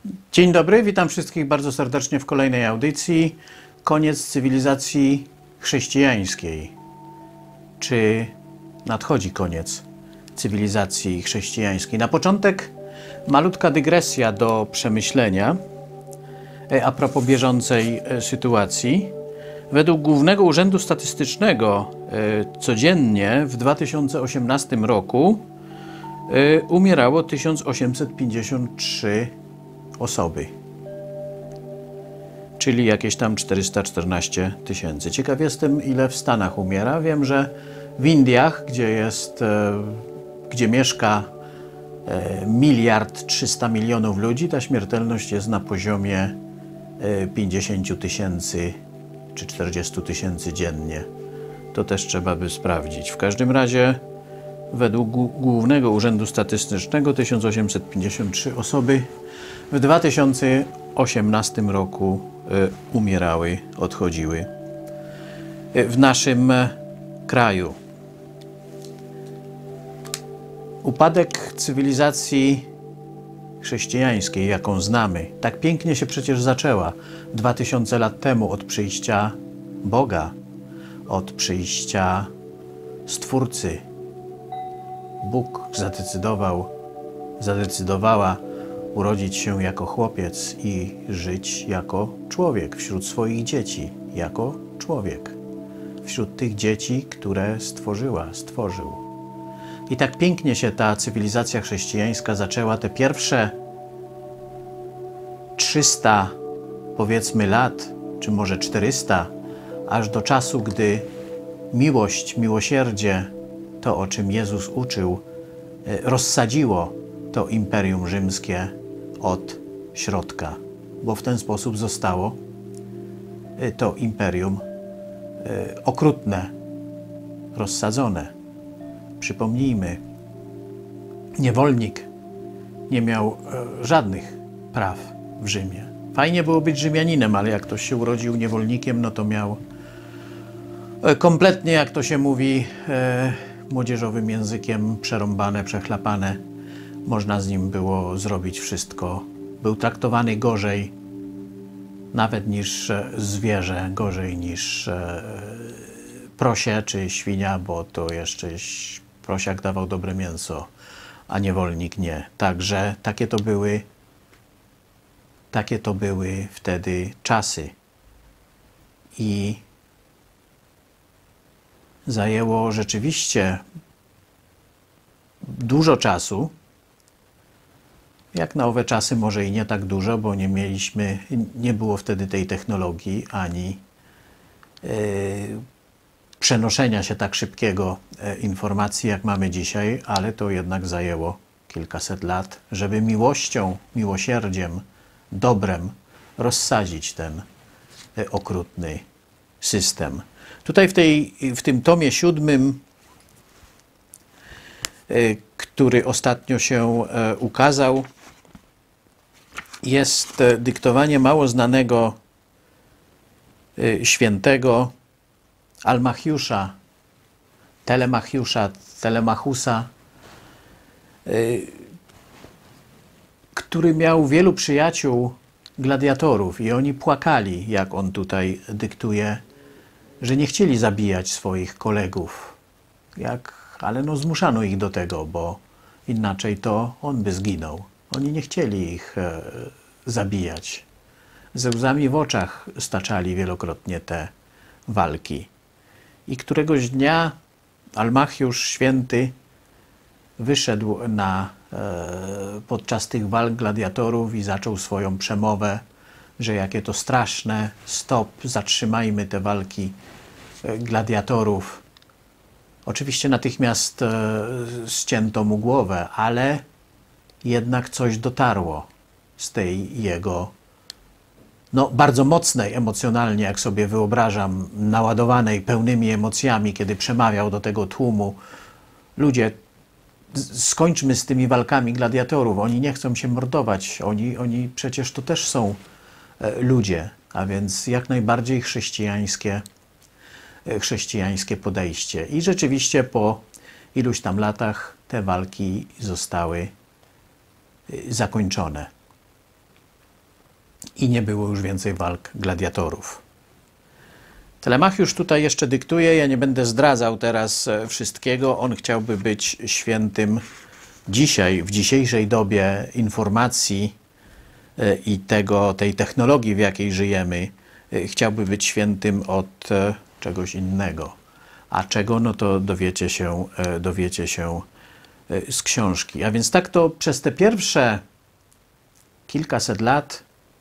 Dzień dobry, witam wszystkich bardzo serdecznie w kolejnej audycji. Koniec cywilizacji chrześcijańskiej. Czy nadchodzi koniec cywilizacji chrześcijańskiej? Na początek malutka dygresja do przemyślenia a propos bieżącej sytuacji. Według Głównego Urzędu Statystycznego codziennie w 2018 roku umierało 1853 osoby, czyli jakieś tam 414 tysięcy. Ciekaw jestem, ile w Stanach umiera. Wiem, że w Indiach, gdzie mieszka 1,3 mld ludzi, ta śmiertelność jest na poziomie 50 tysięcy czy 40 tysięcy dziennie. To też trzeba by sprawdzić. W każdym razie według Głównego Urzędu Statystycznego 1853 osoby w 2018 roku umierały, odchodziły w naszym kraju. Upadek cywilizacji chrześcijańskiej, jaką znamy, tak pięknie się przecież zaczęła 2000 lat temu od przyjścia Boga, od przyjścia Stwórcy. Bóg zadecydowała urodzić się jako chłopiec i żyć jako człowiek wśród swoich dzieci, jako człowiek. Wśród tych dzieci, które stworzył. I tak pięknie się ta cywilizacja chrześcijańska zaczęła. Te pierwsze 300, powiedzmy, lat, czy może 400, aż do czasu, gdy miłość, miłosierdzie, to, o czym Jezus uczył, rozsadziło to Imperium Rzymskie od środka, bo w ten sposób zostało to imperium okrutne, rozsadzone. Przypomnijmy, niewolnik nie miał żadnych praw w Rzymie. Fajnie było być Rzymianinem, ale jak ktoś się urodził niewolnikiem, no to miał kompletnie, jak to się mówi młodzieżowym językiem, przerąbane, przechlapane. Można z nim było zrobić wszystko. Był traktowany gorzej nawet niż zwierzę, gorzej niż prosie czy świnia, bo to jeszcze prosiak dawał dobre mięso, a niewolnik nie. Także takie to były wtedy czasy. I zajęło rzeczywiście dużo czasu. Jak na owe czasy może i nie tak dużo, bo nie było wtedy tej technologii, ani przenoszenia się tak szybkiego informacji, jak mamy dzisiaj, ale to jednak zajęło kilkaset lat, żeby miłością, miłosierdziem, dobrem rozsadzić ten okrutny system. Tutaj w tym tomie 7, który ostatnio się ukazał, jest dyktowanie mało znanego świętego Telemachusa, który miał wielu przyjaciół gladiatorów i oni płakali, jak on tutaj dyktuje, że nie chcieli zabijać swoich kolegów. Ale no zmuszano ich do tego, bo inaczej to on by zginął. Oni nie chcieli ich zabijać. Ze łzami w oczach staczali wielokrotnie te walki. I któregoś dnia Almachiusz święty wyszedł podczas tych walk gladiatorów i zaczął swoją przemowę, że jakie to straszne, stop, zatrzymajmy te walki gladiatorów. Oczywiście natychmiast ścięto mu głowę, ale jednak coś dotarło z tej jego bardzo mocnej emocjonalnie, jak sobie wyobrażam, naładowanej pełnymi emocjami, kiedy przemawiał do tego tłumu. Ludzie, skończmy z tymi walkami gladiatorów, oni nie chcą się mordować, oni przecież to też są ludzie, a więc jak najbardziej chrześcijańskie podejście. I rzeczywiście po iluś tam latach te walki zostały zakończone. i nie było już więcej walk gladiatorów. Telemachiusz tutaj jeszcze dyktuje, ja nie będę zdradzał teraz wszystkiego. On chciałby być świętym dzisiaj, w dzisiejszej dobie informacji i tej technologii, w jakiej żyjemy. Chciałby być świętym od czegoś innego. A czego? No to dowiecie się z książki. A więc tak to przez te pierwsze kilkaset lat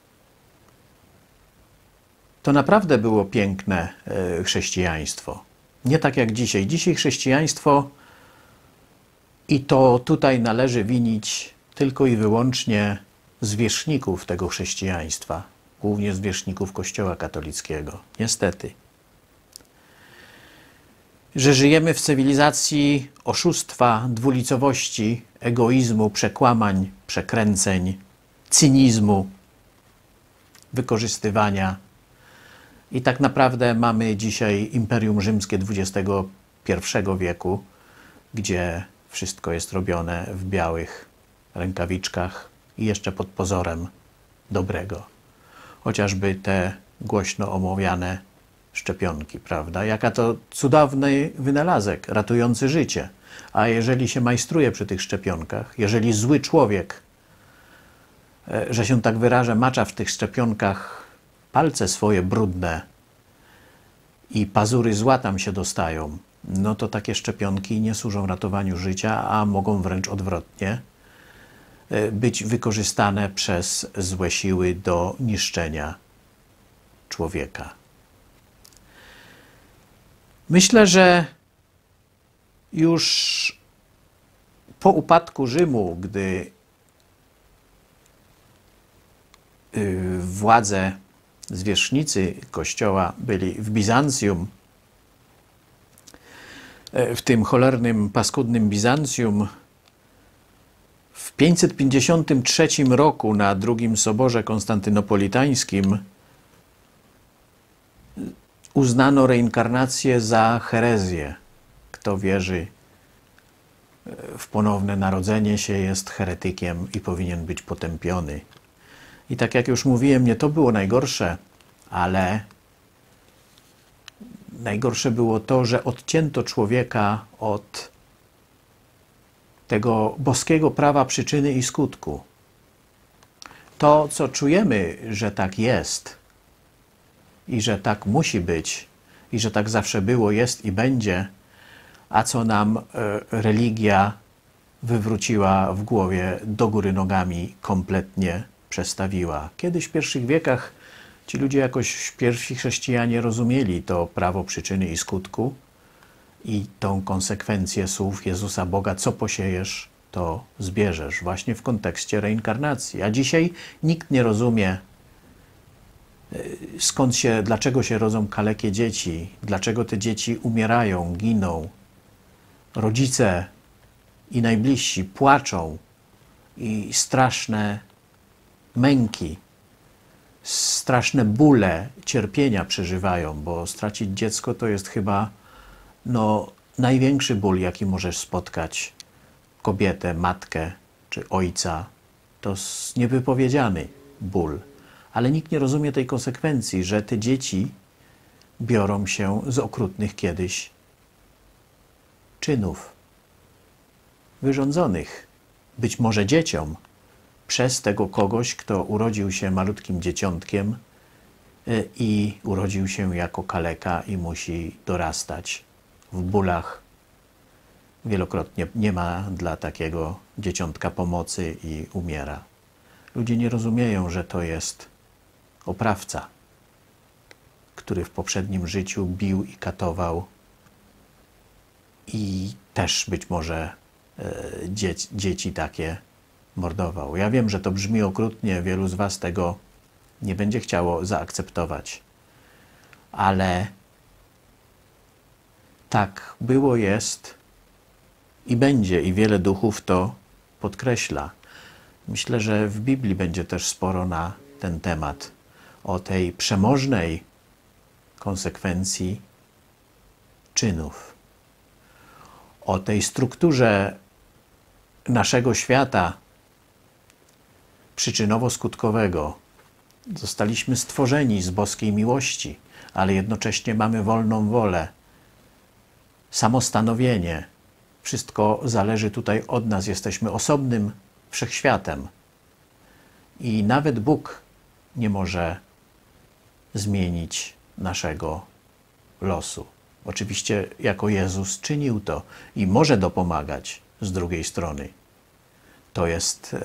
to naprawdę było piękne chrześcijaństwo. Nie tak jak dzisiaj. Dzisiaj chrześcijaństwo, i to tutaj należy winić tylko i wyłącznie zwierzchników tego chrześcijaństwa, głównie zwierzchników Kościoła katolickiego. Niestety. Że żyjemy w cywilizacji oszustwa, dwulicowości, egoizmu, przekłamań, przekręceń, cynizmu, wykorzystywania. I tak naprawdę mamy dzisiaj Imperium Rzymskie XXI wieku, gdzie wszystko jest robione w białych rękawiczkach i jeszcze pod pozorem dobrego. Chociażby te głośno omawiane szczepionki, prawda? Jaka to cudowny wynalazek ratujący życie. A jeżeli się majstruje przy tych szczepionkach, jeżeli zły człowiek, że się tak wyrażę, macza w tych szczepionkach palce swoje brudne i pazury zła tam się dostają, no to takie szczepionki nie służą ratowaniu życia, a mogą wręcz odwrotnie być wykorzystane przez złe siły do niszczenia człowieka. Myślę, że już po upadku Rzymu, gdy władze, zwierzchnicy Kościoła byli w Bizancjum, w tym cholernym, paskudnym Bizancjum, w 553 roku na II Soborze Konstantynopolitańskim uznano reinkarnację za herezję. Kto wierzy w ponowne narodzenie się, jest heretykiem i powinien być potępiony. I tak jak już mówiłem, nie to było najgorsze, ale najgorsze było to, że odcięto człowieka od tego boskiego prawa przyczyny i skutku. To, co czujemy, że tak jest i że tak musi być i że tak zawsze było, jest i będzie, a co nam religia wywróciła w głowie do góry nogami, kompletnie przestawiła. Kiedyś w pierwszych wiekach ci ludzie jakoś, pierwsi chrześcijanie, rozumieli to prawo przyczyny i skutku i tą konsekwencję słów Jezusa Boga: co posiejesz, to zbierzesz, właśnie w kontekście reinkarnacji. A dzisiaj nikt nie rozumie, dlaczego się rodzą kalekie dzieci, dlaczego te dzieci umierają, giną. Rodzice i najbliżsi płaczą i straszne męki, straszne bóle, cierpienia przeżywają, bo stracić dziecko to jest chyba największy ból, jaki możesz spotkać kobietę, matkę czy ojca. To niewypowiedziany ból. Ale nikt nie rozumie tej konsekwencji, że te dzieci biorą się z okrutnych kiedyś czynów wyrządzonych być może dzieciom przez tego kogoś, kto urodził się malutkim dzieciątkiem i urodził się jako kaleka i musi dorastać w bólach. Wielokrotnie nie ma dla takiego dzieciątka pomocy i umiera. Ludzie nie rozumieją, że to jest oprawca, który w poprzednim życiu bił i katował i też być może dzieci takie mordował. Ja wiem, że to brzmi okrutnie, wielu z was tego nie będzie chciało zaakceptować, ale tak było, jest i będzie, i wiele duchów to podkreśla. Myślę, że w Biblii będzie też sporo na ten temat, o tej przemożnej konsekwencji czynów, o tej strukturze naszego świata przyczynowo-skutkowego, Zostaliśmy stworzeni z boskiej miłości, ale jednocześnie mamy wolną wolę, samostanowienie. Wszystko zależy tutaj od nas. Jesteśmy osobnym wszechświatem. I nawet Bóg nie może zmienić naszego losu. Oczywiście jako Jezus czynił to i może dopomagać z drugiej strony. To jest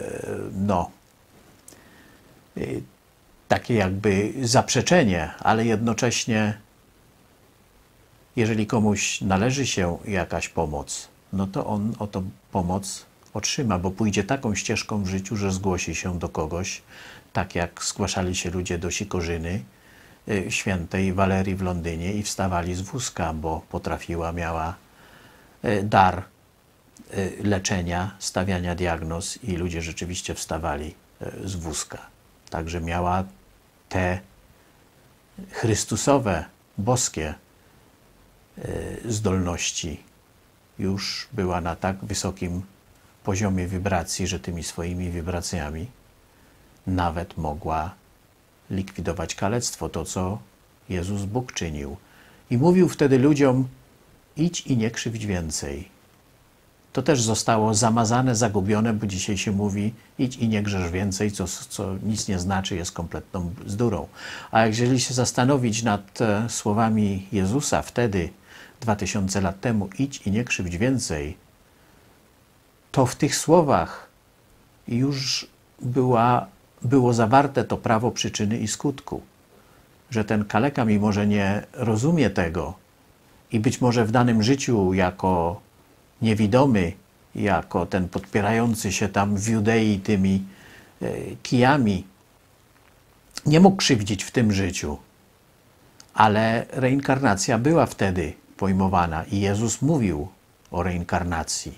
takie jakby zaprzeczenie, ale jednocześnie jeżeli komuś należy się jakaś pomoc, no to on o tą pomoc otrzyma, bo pójdzie taką ścieżką w życiu, że zgłosi się do kogoś, tak jak zgłaszali się ludzie do Sikorzyny świętej Walerii w Londynie i wstawali z wózka, bo miała dar leczenia, stawiania diagnoz i ludzie rzeczywiście wstawali z wózka. Także miała te chrystusowe, boskie zdolności. Już była na tak wysokim poziomie wibracji, że tymi swoimi wibracjami nawet mogła likwidować kalectwo, to co Jezus Bóg czynił. I mówił wtedy ludziom: idź i nie krzywdź więcej. To też zostało zamazane, zagubione, bo dzisiaj się mówi: idź i nie grzesz więcej, co nic nie znaczy, jest kompletną bzdurą. A jeżeli się zastanowić nad słowami Jezusa wtedy, 2000 lat temu, idź i nie krzywdź więcej, to w tych słowach już było zawarte to prawo przyczyny i skutku. Że ten kaleka, mimo że nie rozumie tego i być może w danym życiu jako niewidomy, jako ten podpierający się tam w Judei tymi kijami, nie mógł krzywdzić w tym życiu, ale reinkarnacja była wtedy pojmowana i Jezus mówił o reinkarnacji.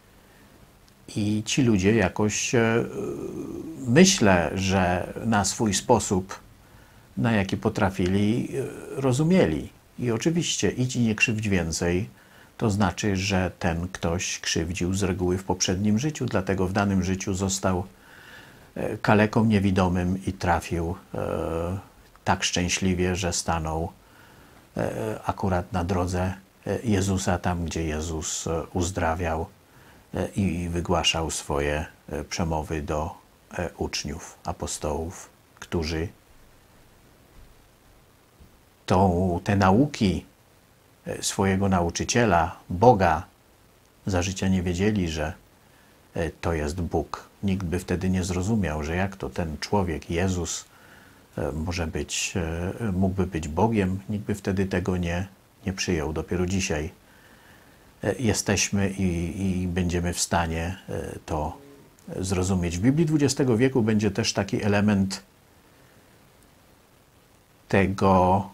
I ci ludzie jakoś, myślę, że na swój sposób, na jaki potrafili, rozumieli. I oczywiście idź i nie krzywdź więcej, to znaczy, że ten ktoś krzywdził z reguły w poprzednim życiu, dlatego w danym życiu został kaleką niewidomym i trafił tak szczęśliwie, że stanął akurat na drodze Jezusa, tam gdzie Jezus uzdrawiał i wygłaszał swoje przemowy do uczniów, apostołów, którzy te nauki swojego nauczyciela, Boga, za życia nie wiedzieli, że to jest Bóg. Nikt by wtedy nie zrozumiał, że jak to ten człowiek, Jezus, mógłby być Bogiem. Nikt by wtedy tego nie przyjął. Dopiero dzisiaj jesteśmy i będziemy w stanie to zrozumieć. W Biblii XX wieku będzie też taki element tego,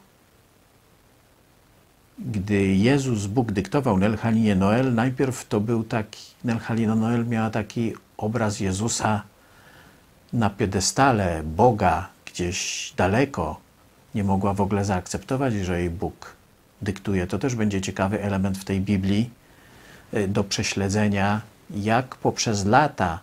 gdy Jezus Bóg dyktował Nel Halinie Noel, najpierw to był taki, Nel Halina Noel miała taki obraz Jezusa na piedestale Boga gdzieś daleko. Nie mogła w ogóle zaakceptować, że jej Bóg dyktuje. To też będzie ciekawy element w tej Biblii do prześledzenia, jak poprzez lata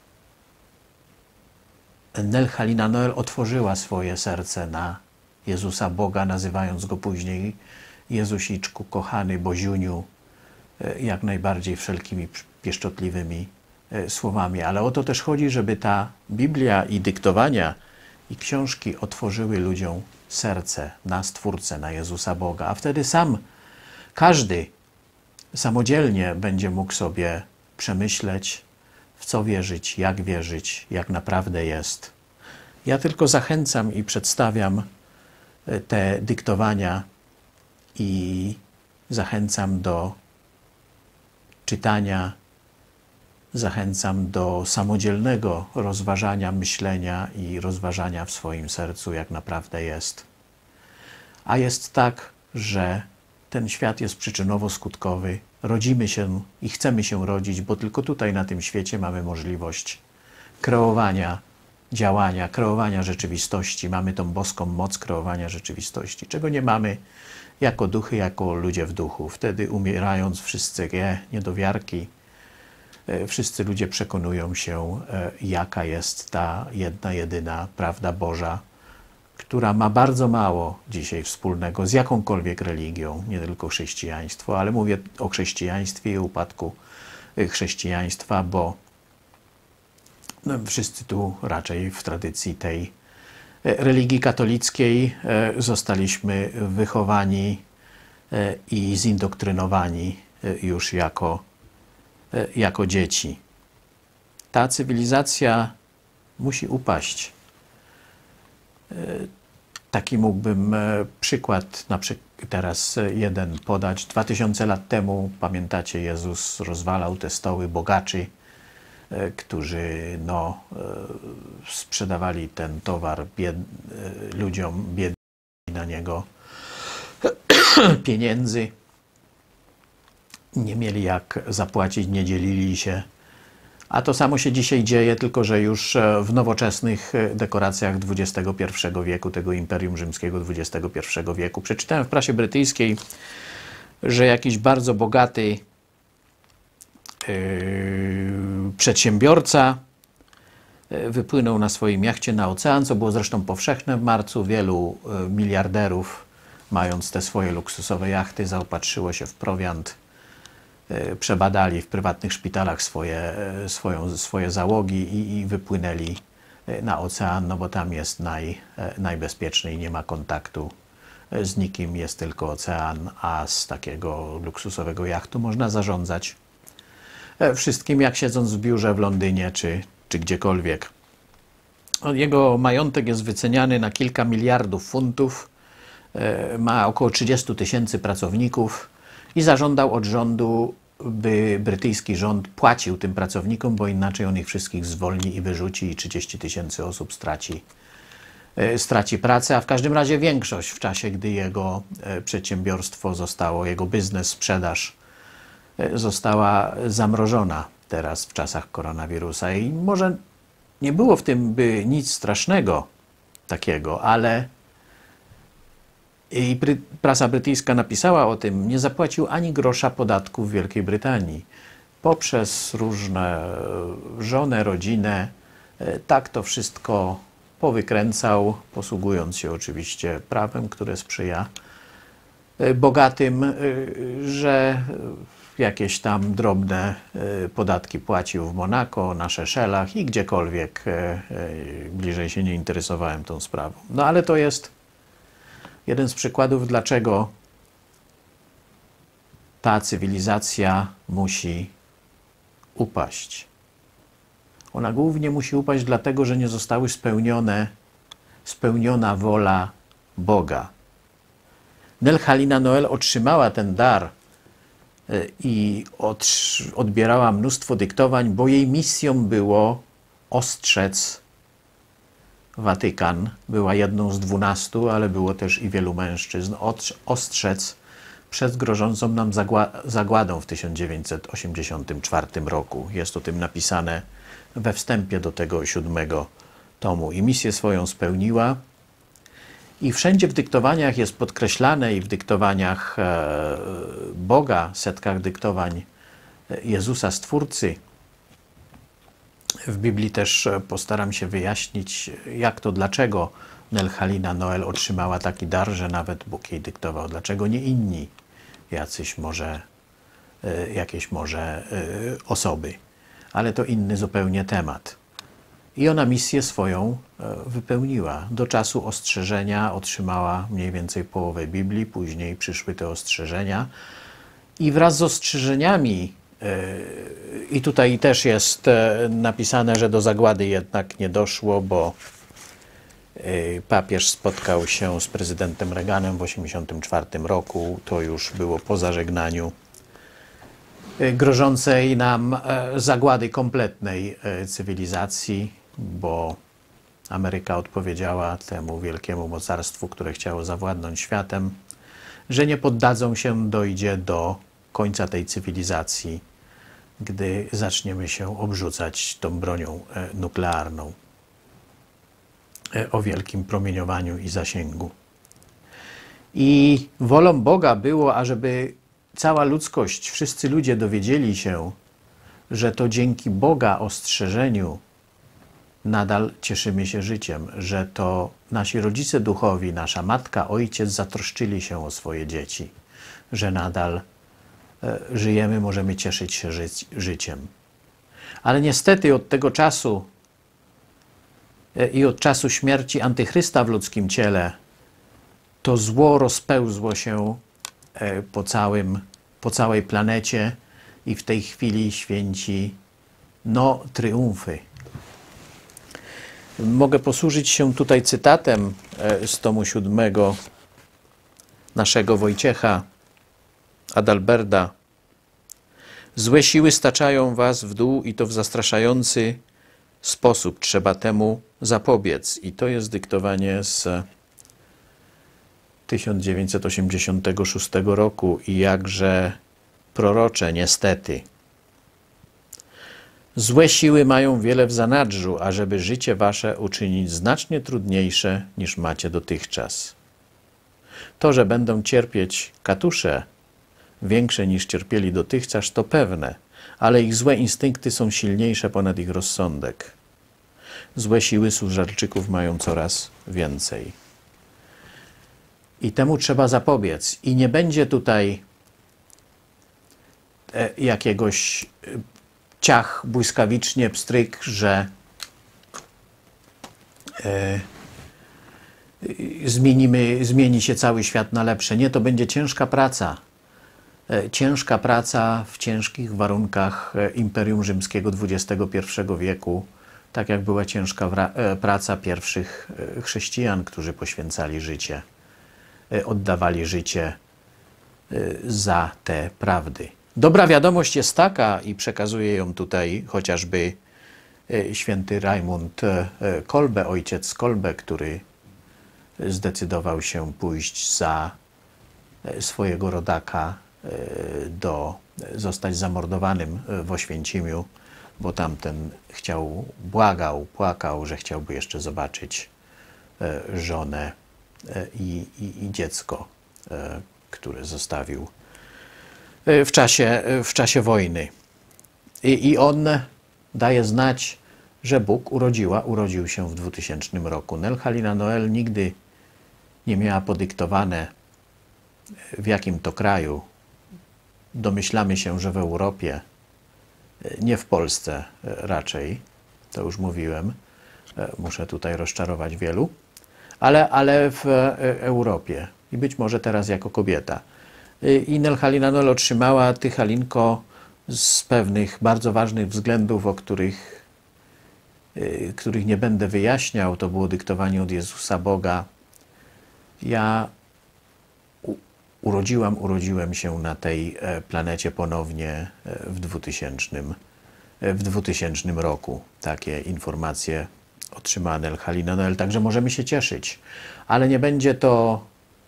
Nel Halina Noel otworzyła swoje serce na Jezusa Boga, nazywając Go później Jezusiczku, kochany Boziuniu, jak najbardziej wszelkimi pieszczotliwymi słowami. Ale o to też chodzi, żeby ta Biblia i dyktowania i książki otworzyły ludziom serce na Stwórcę, na Jezusa Boga, a wtedy każdy samodzielnie będzie mógł sobie przemyśleć, w co wierzyć, jak naprawdę jest. Ja tylko zachęcam i przedstawiam te dyktowania i zachęcam do czytania, zachęcam do samodzielnego rozważania, myślenia i rozważania w swoim sercu, jak naprawdę jest. A jest tak, że ten świat jest przyczynowo-skutkowy. Rodzimy się i chcemy się rodzić, bo tylko tutaj na tym świecie mamy możliwość kreowania, działania, kreowania rzeczywistości. Mamy tą boską moc kreowania rzeczywistości, czego nie mamy jako duchy, jako ludzie w duchu. Wtedy umierając wszyscy niedowiarki, wszyscy ludzie przekonują się, jaka jest ta jedna, jedyna prawda Boża, która ma bardzo mało dzisiaj wspólnego z jakąkolwiek religią, nie tylko chrześcijaństwo, ale mówię o chrześcijaństwie i upadku chrześcijaństwa, bo wszyscy tu raczej w tradycji tej religii katolickiej zostaliśmy wychowani i zindoktrynowani już jako dzieci. Ta cywilizacja musi upaść. Taki mógłbym przykład teraz jeden podać. 2000 lat temu, pamiętacie, Jezus rozwalał te stoły bogaczy, którzy sprzedawali ten towar ludziom biednym na niego pieniędzy. Nie mieli jak zapłacić, nie dzielili się. A to samo się dzisiaj dzieje, tylko że już w nowoczesnych dekoracjach XXI wieku, tego Imperium Rzymskiego XXI wieku. Przeczytałem w prasie brytyjskiej, że jakiś bardzo bogaty przedsiębiorca wypłynął na swoim jachcie na ocean, co było zresztą powszechne w marcu. Wielu miliarderów, mając te swoje luksusowe jachty, zaopatrzyło się w prowiant, przebadali w prywatnych szpitalach swoje załogi i wypłynęli na ocean, no bo tam jest najbezpieczniej, nie ma kontaktu z nikim, jest tylko ocean, a z takiego luksusowego jachtu można zarządzać wszystkim, jak siedząc w biurze w Londynie czy gdziekolwiek. Jego majątek jest wyceniany na kilka miliardów funtów, ma około 30 000 pracowników i zażądał od rządu, by brytyjski rząd płacił tym pracownikom, bo inaczej on ich wszystkich zwolni i wyrzuci i 30 000 osób straci pracę, a w każdym razie większość w czasie, gdy jego przedsiębiorstwo zostało, jego biznes, sprzedaż została zamrożona teraz w czasach koronawirusa. I może nie było w tym by nic strasznego takiego, ale i prasa brytyjska napisała o tym, nie zapłacił ani grosza podatków w Wielkiej Brytanii. Poprzez różne żonę, rodzinę, tak to wszystko powykręcał, posługując się oczywiście prawem, które sprzyja bogatym, że jakieś tam drobne podatki płacił w Monako, na Szeszelach i gdziekolwiek. Bliżej się nie interesowałem tą sprawą. No ale to jest jeden z przykładów, dlaczego ta cywilizacja musi upaść. Ona głównie musi upaść dlatego, że nie zostały spełniona wola Boga. Nel Halina Noel otrzymała ten dar i odbierała mnóstwo dyktowań, bo jej misją było ostrzec Watykan. Była jedną z 12, ale było też i wielu mężczyzn. Ostrzec przed grożącą nam zagładą w 1984 roku. Jest o tym napisane we wstępie do tego 7. tomu. I misję swoją spełniła. I wszędzie w dyktowaniach jest podkreślane, i w dyktowaniach Boga, setkach dyktowań Jezusa Stwórcy. W Biblii też postaram się wyjaśnić, jak to, dlaczego Nel Halina Noel otrzymała taki dar, że nawet Bóg jej dyktował. Dlaczego nie inni, jakieś może osoby. Ale to inny zupełnie temat. I ona misję swoją wypełniła. Do czasu ostrzeżenia otrzymała mniej więcej połowę Biblii, później przyszły te ostrzeżenia. I wraz z ostrzeżeniami, i tutaj też jest napisane, że do zagłady jednak nie doszło, bo papież spotkał się z prezydentem Reaganem w 1984 roku. To już było po zażegnaniu grożącej nam zagłady kompletnej cywilizacji, bo Ameryka odpowiedziała temu wielkiemu mocarstwu, które chciało zawładnąć światem, że nie poddadzą się, dojdzie do końca tej cywilizacji, gdy zaczniemy się obrzucać tą bronią nuklearną o wielkim promieniowaniu i zasięgu. I wolą Boga było, ażeby cała ludzkość, wszyscy ludzie dowiedzieli się, że to dzięki Boga ostrzeżeniu nadal cieszymy się życiem, że to nasi rodzice duchowi, nasza matka, ojciec zatroszczyli się o swoje dzieci, że nadal żyjemy, możemy cieszyć się życiem. Ale niestety od tego czasu i od czasu śmierci Antychrysta w ludzkim ciele to zło rozpełzło się po całej planecie i w tej chwili święci triumfy. Mogę posłużyć się tutaj cytatem z tomu 7 naszego Wojciecha Adalberda. Złe siły staczają was w dół i to w zastraszający sposób. Trzeba temu zapobiec. I to jest dyktowanie z 1986 roku i jakże prorocze, niestety. Złe siły mają wiele w zanadrzu, ażeby życie wasze uczynić znacznie trudniejsze niż macie dotychczas. To, że będą cierpieć katusze większe niż cierpieli dotychczas, to pewne, ale ich złe instynkty są silniejsze ponad ich rozsądek. Złe siły służalczyków mają coraz więcej. I temu trzeba zapobiec. I nie będzie tutaj jakiegoś ciach, błyskawicznie, pstryk, że zmieni się cały świat na lepsze. Nie, to będzie ciężka praca. Ciężka praca w ciężkich warunkach Imperium Rzymskiego XXI wieku, tak jak była ciężka praca pierwszych chrześcijan, którzy poświęcali życie, oddawali życie za te prawdy. Dobra wiadomość jest taka i przekazuje ją tutaj chociażby święty Rajmund Kolbe, ojciec Kolbe, który zdecydował się pójść za swojego rodaka, zostać zamordowanym w Oświęcimiu, bo tamten płakał, że chciałby jeszcze zobaczyć żonę i dziecko, które zostawił w czasie wojny. I on daje znać, że Bóg urodził się w 2000 roku. Nel Halina Noel nigdy nie miała podyktowane, w jakim to kraju. Domyślamy się, że w Europie, nie w Polsce raczej, to już mówiłem, muszę tutaj rozczarować wielu, ale w Europie i być może teraz jako kobieta. I Nel Halina Noel otrzymała Ty, Halinko, z pewnych bardzo ważnych względów, o których nie będę wyjaśniał. To było dyktowanie od Jezusa Boga. Ja urodziłem się na tej planecie ponownie w 2000 roku. Takie informacje otrzymała Nel Halina Noel, także możemy się cieszyć. Ale nie będzie to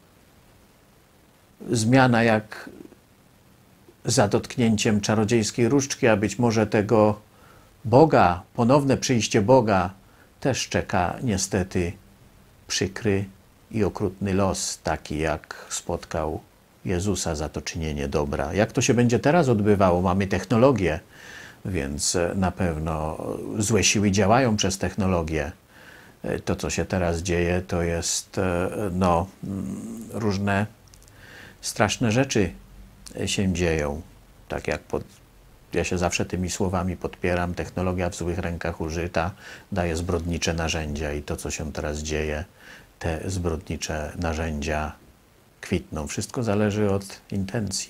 zmiana jak za dotknięciem czarodziejskiej różdżki, a być może tego Boga, ponowne przyjście Boga też czeka niestety przykry i okrutny los, taki jak spotkał Jezusa za to czynienie dobra. Jak to się będzie teraz odbywało? Mamy technologię, więc na pewno złe siły działają przez technologię. To, co się teraz dzieje, to jest różne straszne rzeczy się dzieją. Tak jak ja się zawsze tymi słowami podpieram. Technologia w złych rękach użyta daje zbrodnicze narzędzia i to, co się teraz dzieje, te zbrodnicze narzędzia kwitną. Wszystko zależy od intencji.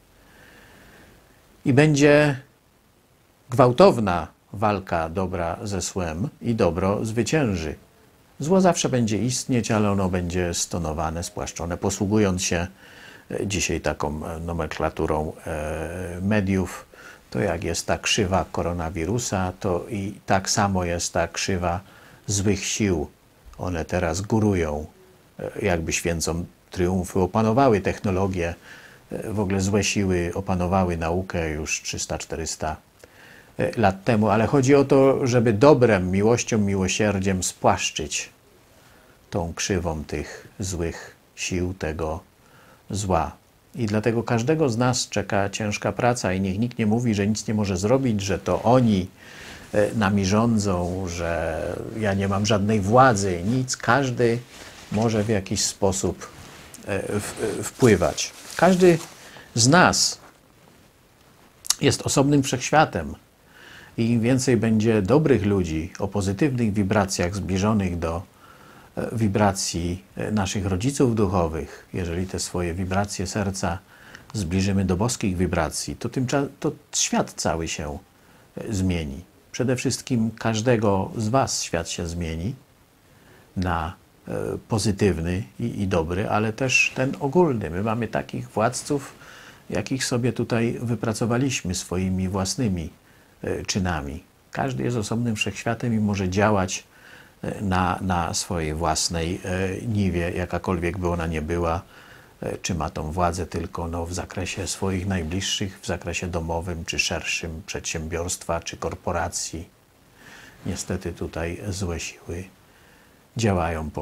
I będzie gwałtowna walka dobra ze złem i dobro zwycięży. Zło zawsze będzie istnieć, ale ono będzie stonowane, spłaszczone, posługując się dzisiaj taką nomenklaturą mediów. To jak jest ta krzywa koronawirusa, to i tak samo jest ta krzywa złych sił. One teraz górują, jakby święcą triumfy, opanowały technologię, w ogóle złe siły opanowały naukę już 300-400 lat temu, ale chodzi o to, żeby dobrem, miłością, miłosierdziem spłaszczyć tą krzywą tych złych sił, tego zła. I dlatego każdego z nas czeka ciężka praca i niech nikt nie mówi, że nic nie może zrobić, że to oni nami rządzą, że ja nie mam żadnej władzy, nic. Każdy może w jakiś sposób wpływać. Każdy z nas jest osobnym wszechświatem i im więcej będzie dobrych ludzi o pozytywnych wibracjach zbliżonych do wibracji naszych rodziców duchowych, jeżeli te swoje wibracje serca zbliżymy do boskich wibracji, to świat cały się zmieni. Przede wszystkim każdego z was świat się zmieni na pozytywny i dobry, ale też ten ogólny. My mamy takich władców, jakich sobie tutaj wypracowaliśmy swoimi własnymi czynami. Każdy jest osobnym wszechświatem i może działać na swojej własnej niwie, jakakolwiek by ona nie była, czy ma tą władzę tylko w zakresie swoich najbliższych, w zakresie domowym, czy szerszym, przedsiębiorstwa, czy korporacji. Niestety tutaj złe siły działają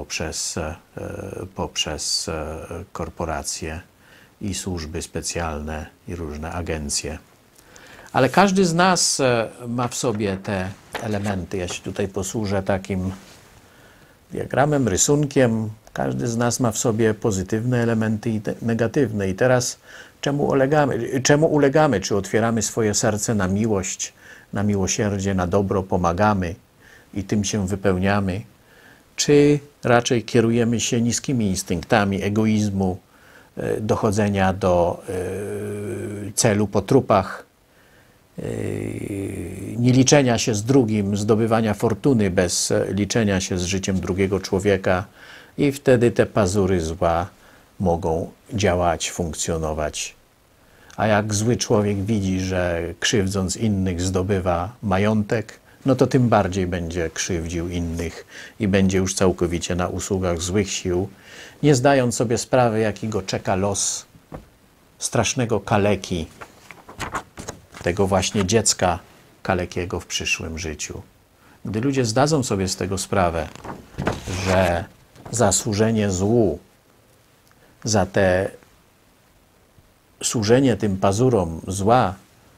poprzez korporacje i służby specjalne i różne agencje. Ale każdy z nas ma w sobie te elementy. Ja się tutaj posłużę takim diagramem, rysunkiem. Każdy z nas ma w sobie pozytywne elementy i negatywne. I teraz czemu ulegamy? Czy otwieramy swoje serce na miłość, na miłosierdzie, na dobro, pomagamy i tym się wypełniamy? Czy raczej kierujemy się niskimi instynktami egoizmu, dochodzenia do celu po trupach, nie liczenia się z drugim, zdobywania fortuny bez liczenia się z życiem drugiego człowieka i wtedy te pazury zła mogą działać, funkcjonować. A jak zły człowiek widzi, że krzywdząc innych zdobywa majątek, no to tym bardziej będzie krzywdził innych i będzie już całkowicie na usługach złych sił, nie zdając sobie sprawy, jaki go czeka los strasznego kaleki, tego właśnie dziecka kalekiego w przyszłym życiu. Gdy ludzie zdadzą sobie z tego sprawę, że za służenie złu, za te służenie tym pazurom zła,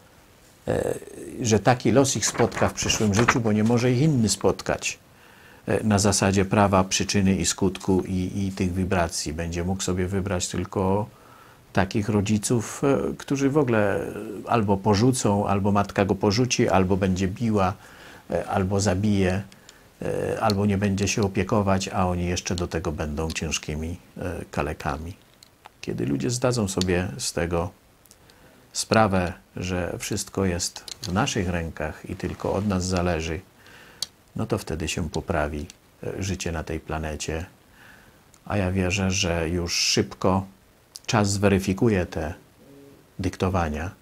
że taki los ich spotka w przyszłym życiu, bo nie może ich inny spotkać na zasadzie prawa, przyczyny i skutku i tych wibracji. Będzie mógł sobie wybrać tylko takich rodziców, którzy w ogóle albo porzucą, albo matka go porzuci, albo będzie biła, albo zabije, albo nie będzie się opiekować, a oni jeszcze do tego będą ciężkimi kalekami. Kiedy ludzie zdadzą sobie z tego sprawę, że wszystko jest w naszych rękach i tylko od nas zależy, no to wtedy się poprawi życie na tej planecie. A ja wierzę, że już szybko czas zweryfikuje te dyktowania,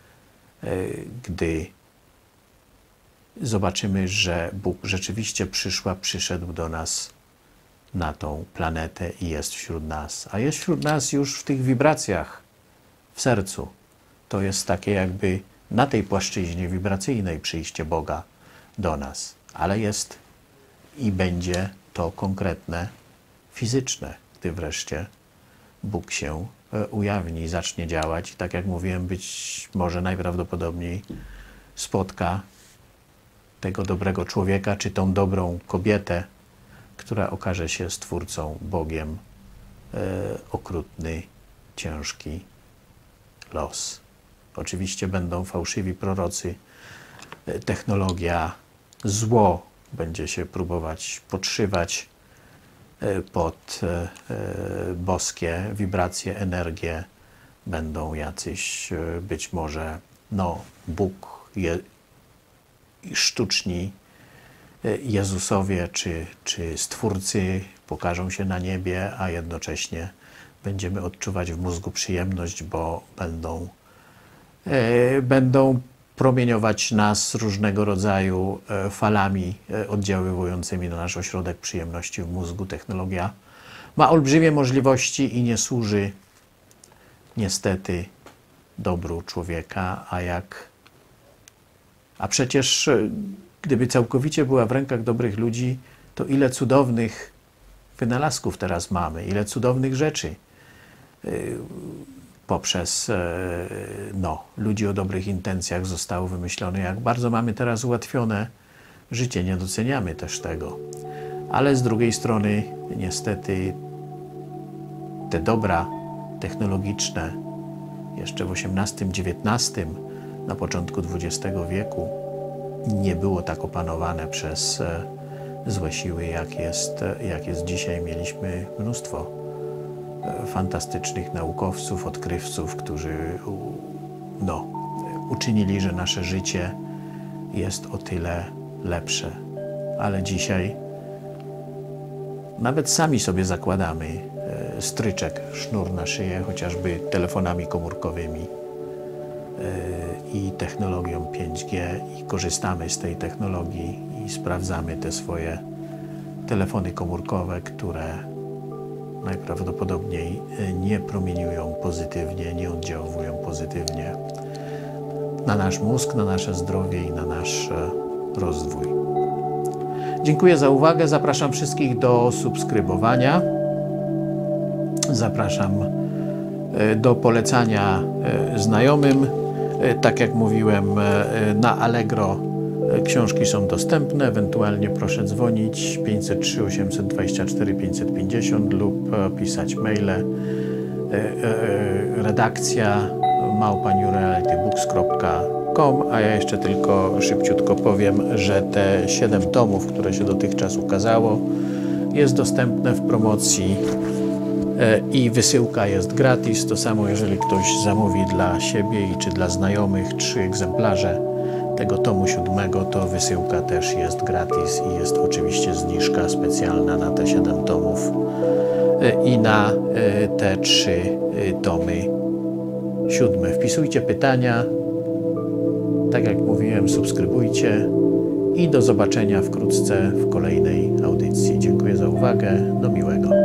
gdy zobaczymy, że Bóg rzeczywiście przyszedł do nas na tą planetę i jest wśród nas. A jest wśród nas już w tych wibracjach w sercu. To jest takie jakby na tej płaszczyźnie wibracyjnej przyjście Boga do nas. Ale jest i będzie to konkretne, fizyczne, gdy wreszcie Bóg się ujawni, zacznie działać. I tak jak mówiłem, być może najprawdopodobniej spotka tego dobrego człowieka, czy tą dobrą kobietę, która okaże się Stwórcą, Bogiem, okrutny, ciężki los. Oczywiście będą fałszywi prorocy, technologia, zło będzie się próbować podszywać pod boskie wibracje, energię. Będą jacyś być może Bóg, sztuczni Jezusowie czy Stwórcy pokażą się na niebie, a jednocześnie będziemy odczuwać w mózgu przyjemność, bo będą promieniować nas różnego rodzaju falami oddziaływującymi na nasz ośrodek przyjemności w mózgu. Technologia ma olbrzymie możliwości i nie służy niestety dobru człowieka, a przecież gdyby całkowicie była w rękach dobrych ludzi, to ile cudownych wynalazków teraz mamy, ile cudownych rzeczy. poprzez ludzi o dobrych intencjach zostało wymyślone. Jak bardzo mamy teraz ułatwione życie, nie doceniamy też tego. Ale z drugiej strony niestety te dobra technologiczne jeszcze w XVIII-XIX, na początku XX wieku nie było tak opanowane przez złe siły, jak jest dzisiaj. Mieliśmy mnóstwo fantastycznych naukowców, odkrywców, którzy uczynili, że nasze życie jest o tyle lepsze. Ale dzisiaj nawet sami sobie zakładamy stryczek, sznur na szyję, chociażby telefonami komórkowymi i technologią 5G i korzystamy z tej technologii i sprawdzamy te swoje telefony komórkowe, które najprawdopodobniej nie promieniują pozytywnie, nie oddziałują pozytywnie na nasz mózg, na nasze zdrowie i na nasz rozwój. Dziękuję za uwagę. Zapraszam wszystkich do subskrybowania. Zapraszam do polecania znajomym. Tak jak mówiłem, na Allegro książki są dostępne. Ewentualnie proszę dzwonić 503 824 550 lub pisać maile. Redakcja @newrealitybooks.com. A ja jeszcze tylko szybciutko powiem, że te 7 tomów, które się dotychczas ukazało, jest dostępne w promocji i wysyłka jest gratis. To samo, jeżeli ktoś zamówi dla siebie czy dla znajomych 3 egzemplarze tego tomu 7, to wysyłka też jest gratis i jest oczywiście zniżka specjalna na te 7 tomów i na te 3 tomy 7. Wpisujcie pytania, tak jak mówiłem, subskrybujcie i do zobaczenia wkrótce w kolejnej audycji. Dziękuję za uwagę, do miłego.